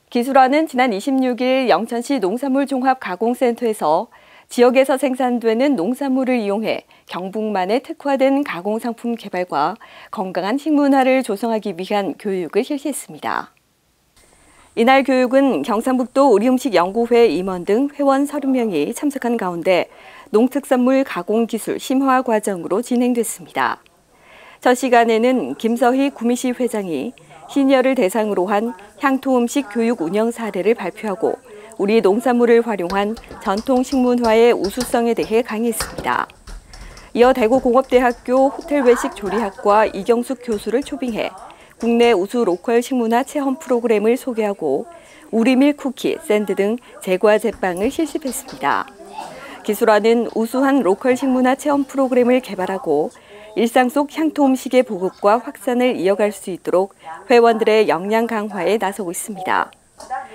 기술원은 지난 26일 영천시 농산물종합가공센터에서 지역에서 생산되는 농산물을 이용해 경북만의 특화된 가공상품 개발과 건강한 식문화를 조성하기 위한 교육을 실시했습니다. 이날 교육은 경상북도 우리음식연구회 임원 등 회원 30명이 참석한 가운데 농특산물 가공기술 심화 과정으로 진행됐습니다. 첫 시간에는 김서희 구미시 회장이 시니어를 대상으로 한 향토음식 교육 운영 사례를 발표하고 우리 농산물을 활용한 전통 식문화의 우수성에 대해 강의했습니다. 이어 대구공업대학교 호텔외식조리학과 이경숙 교수를 초빙해 국내 우수 로컬 식문화 체험 프로그램을 소개하고 우리밀 쿠키, 샌드 등 제과 제빵을 실습했습니다. 기술원은 우수한 로컬 식문화 체험 프로그램을 개발하고 일상 속 향토 음식의 보급과 확산을 이어갈 수 있도록 회원들의 역량 강화에 나서고 있습니다.